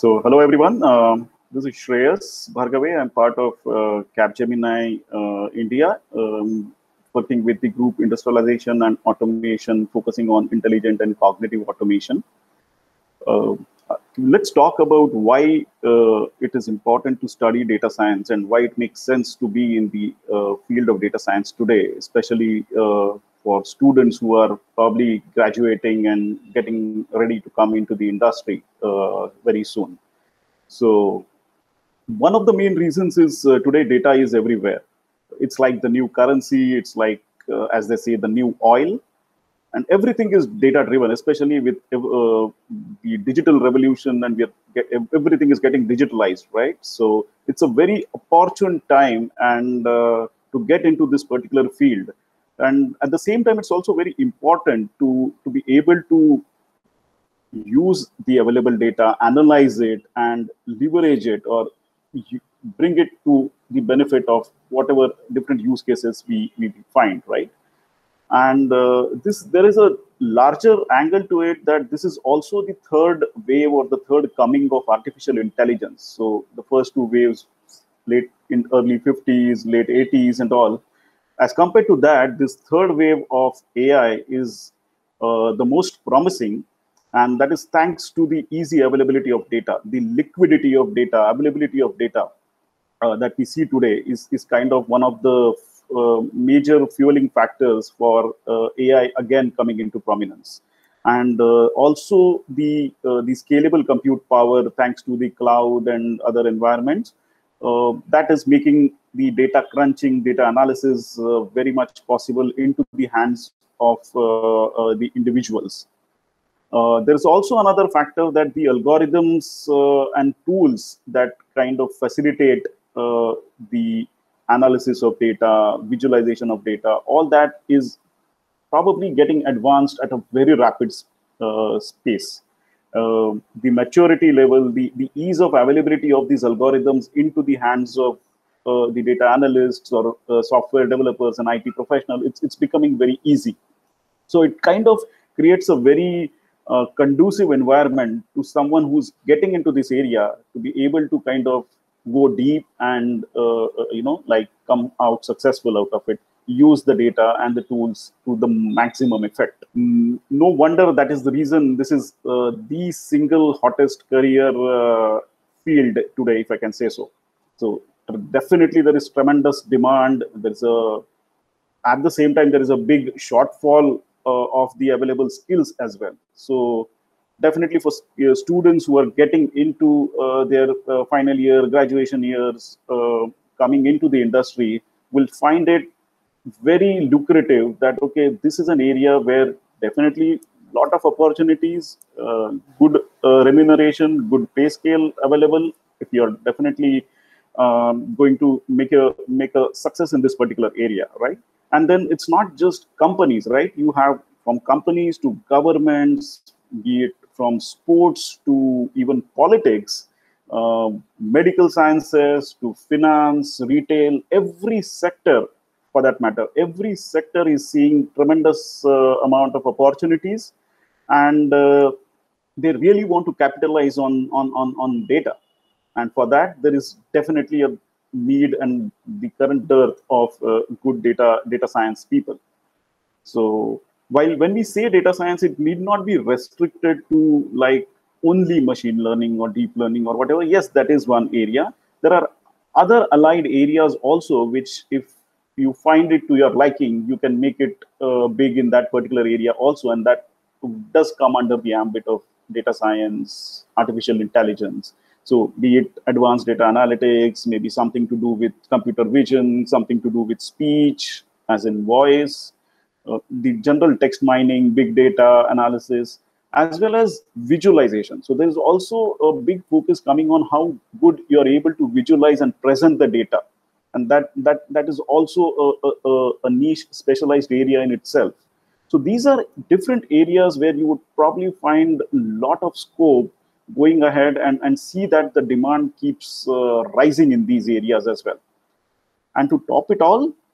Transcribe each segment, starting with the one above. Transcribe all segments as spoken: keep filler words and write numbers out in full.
So, hello everyone. Um, this is Shreyas Bhargave. I'm part of uh, Capgemini uh, India, um, working with the group industrialization and automation, focusing on intelligent and cognitive automation. Uh, let's talk about why uh, it is important to study data science and why it makes sense to be in the uh, field of data science today, especially uh, for students who are probably graduating and getting ready to come into the industry uh, very soon. So one of the main reasons is uh, today data is everywhere. It's like the new currency. It's like, uh, as they say, the new oil. And everything is data driven, especially with uh, the digital revolution, and we are get, everything is getting digitalized, right? So it's a very opportune time and uh, to get into this particular field. And at the same time, it's also very important to, to be able to use the available data, analyze it, and leverage it, or bring it to the benefit of whatever different use cases we, we find, right? And uh, this, there is a larger angle to it, that this is also the third wave or the third coming of artificial intelligence. So the first two waves, late in early fifties, late eighties, and all. As compared to that, this third wave of A I is uh, the most promising, and that is thanks to the easy availability of data, the liquidity of data, availability of data uh, that we see today is, is kind of one of the uh, major fueling factors for uh, A I again coming into prominence. And uh, also the, uh, the scalable compute power, thanks to the cloud and other environments, uh, that is making the data crunching, data analysis uh, very much possible into the hands of uh, uh, the individuals. Uh, there's also another factor, that the algorithms uh, and tools that kind of facilitate uh, the analysis of data, visualization of data, all that is probably getting advanced at a very rapid uh, pace. Uh, the maturity level, the, the ease of availability of these algorithms into the hands of uh, the data analysts or uh, software developers and I T professionals, it's, it's becoming very easy. So it kind of creates a very uh, conducive environment to someone who's getting into this area to be able to kind of go deep and, uh, you know, like come out successful out of it, use the data and the tools to the maximum effect. Mm, no wonder that is the reason this is uh, the single hottest career uh, field today, if I can say so. So definitely there is tremendous demand. There's a, at the same time, there is a big shortfall uh, of the available skills as well. So definitely for uh, students who are getting into uh, their uh, final year, graduation years, uh, coming into the industry, will find it very lucrative that, okay, this is an area where definitely a lot of opportunities, uh, good uh, remuneration, good pay scale available, if you're definitely um, going to make a, make a success in this particular area, right? And then it's not just companies, right? You have from companies to governments, be it from sports to even politics, uh, medical sciences to finance, retail, every sector for that matter, every sector is seeing tremendous uh, amount of opportunities, and uh, they really want to capitalize on, on, on, on data. And for that, there is definitely a need and the current dearth of uh, good data data science people. So while when we say data science, it need not be restricted to like only machine learning or deep learning or whatever. Yes, that is one area. There are other allied areas also, which if you find it to your liking, you can make it uh, big in that particular area also. And that does come under the ambit of data science, artificial intelligence. So be it advanced data analytics, maybe something to do with computer vision, something to do with speech, as in voice, uh, the general text mining, big data analysis, as well as visualization. So there is also a big focus coming on how good you are able to visualize and present the data. And that, that, that is also a, a, a niche specialized area in itself. So these are different areas where you would probably find a lot of scope going ahead and, and see that the demand keeps uh, rising in these areas as well. And to top it all,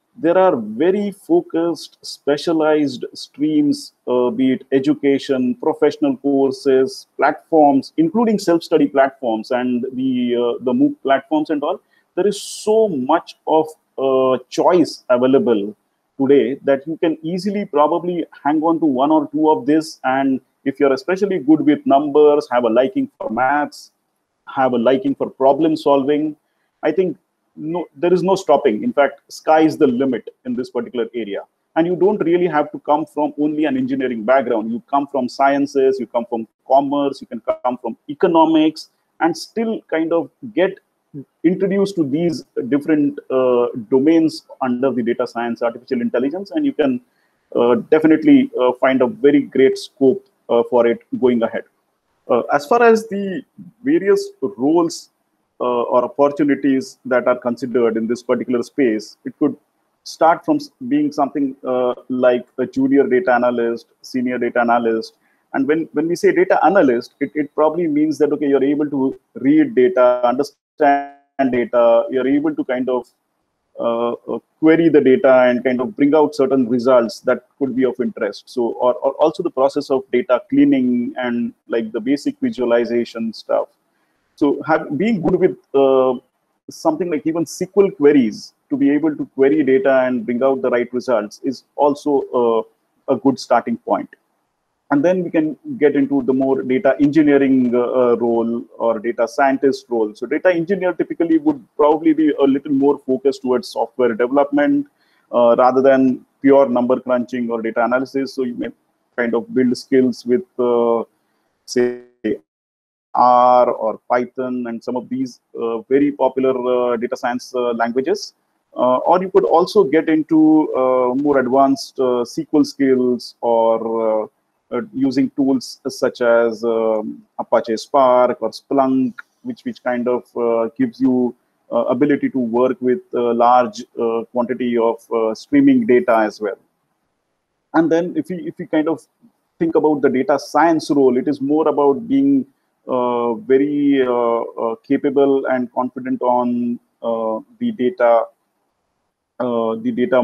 there are very focused, specialized streams, uh, be it education, professional courses, platforms, including self-study platforms and the uh, the MOOC platforms and all. There is so much of uh, choice available today that you can easily probably hang on to one or two of this. And if you're especially good with numbers, have a liking for maths, have a liking for problem solving, I think no, there is no stopping. In fact, sky is the limit in this particular area. And you don't really have to come from only an engineering background. You come from sciences, you come from commerce, you can come from economics, and still kind of get introduced to these different uh, domains under the data science, artificial intelligence, and you can uh, definitely uh, find a very great scope uh, for it going ahead. Uh, as far as the various roles uh, or opportunities that are considered in this particular space, it could start from being something uh, like a junior data analyst, senior data analyst. And when, when we say data analyst, it, it probably means that, okay, you're able to read data, understand data, you're able to kind of uh, uh, query the data and kind of bring out certain results that could be of interest. So, or, or also the process of data cleaning and like the basic visualization stuff. So have, being good with uh, something like even S Q L queries to be able to query data and bring out the right results is also uh, a good starting point. And then we can get into the more data engineering uh, role or data scientist role. So data engineer typically would probably be a little more focused towards software development uh, rather than pure number crunching or data analysis. So you may kind of build skills with, uh, say, R or Python and some of these uh, very popular uh, data science uh, languages. Uh, or you could also get into uh, more advanced uh, S Q L skills or uh, Uh, using tools such as um, Apache Spark or Splunk, which which kind of uh, gives you uh, ability to work with a large uh, quantity of uh, streaming data as well. And then if we if we kind of think about the data science role, it is more about being uh, very uh, uh, capable and confident on uh, the data, uh, the data.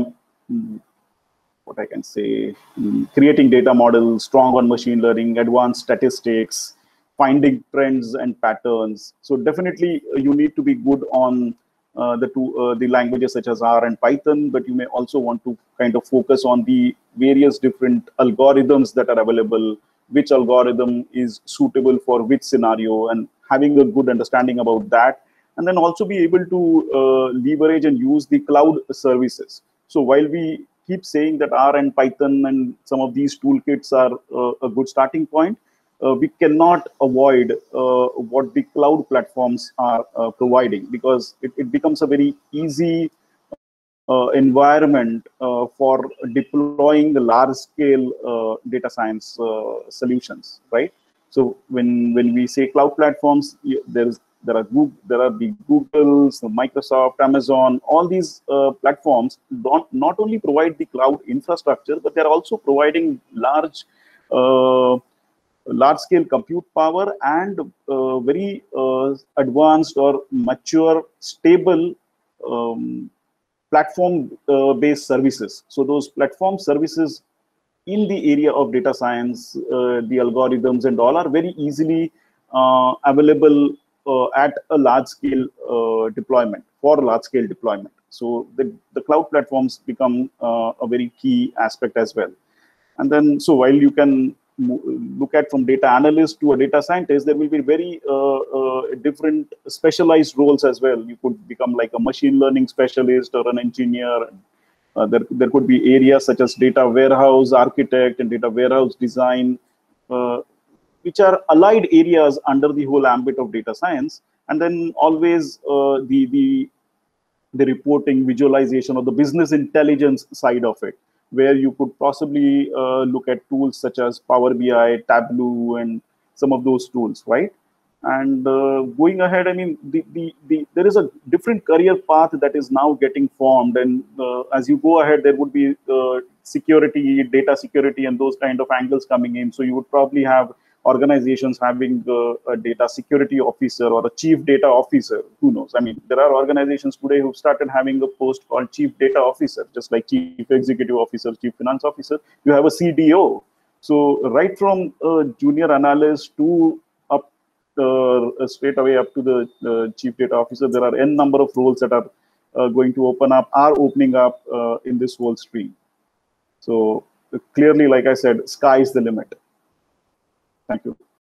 What I can say, creating data models, strong on machine learning, advanced statistics, finding trends and patterns. So definitely uh, you need to be good on uh, the two uh, the languages such as R and Python, but you may also want to kind of focus on the various different algorithms that are available, which algorithm is suitable for which scenario, and having a good understanding about that. And then also be able to uh, leverage and use the cloud services. So while we keep saying that R and Python and some of these toolkits are uh, a good starting point, uh, we cannot avoid uh, what the cloud platforms are uh, providing, because it, it becomes a very easy uh, environment uh, for deploying the large-scale uh, data science uh, solutions, right? So when when we say cloud platforms, there's there are Google, there are the Googles, the Microsoft, Amazon. All these uh, platforms don't not only provide the cloud infrastructure, but they're also providing large, uh, large-scale compute power and uh, very uh, advanced or mature, stable um, platform-based uh, services. So those platform services in the area of data science, uh, the algorithms and all are very easily uh, available uh, at a large-scale uh, deployment, for large-scale deployment. So the, the cloud platforms become uh, a very key aspect as well. And then, so while you can look at from data analyst to a data scientist, there will be very uh, uh, different specialized roles as well. You could become like a machine learning specialist or an engineer. Uh, there, there could be areas such as data warehouse architect and data warehouse design, uh, which are allied areas under the whole ambit of data science. And then always uh, the, the, the reporting, visualization, or the business intelligence side of it, where you could possibly uh, look at tools such as Power B I, Tableau, and some of those tools, right? And uh, going ahead, I mean, the, the, the, there is a different career path that is now getting formed. And uh, as you go ahead, there would be uh, security, data security, and those kind of angles coming in. So you would probably have organizations having uh, a data security officer or a chief data officer. Who knows? I mean, there are organizations today who've started having a post called chief data officer, just like chief executive officer, chief finance officer. You have a C D O. So right from a junior analyst to up uh, straight away up to the uh, chief data officer, there are n number of roles that are uh, going to open up, are opening up uh, in this whole stream. So clearly, like I said, sky is the limit. Thank you.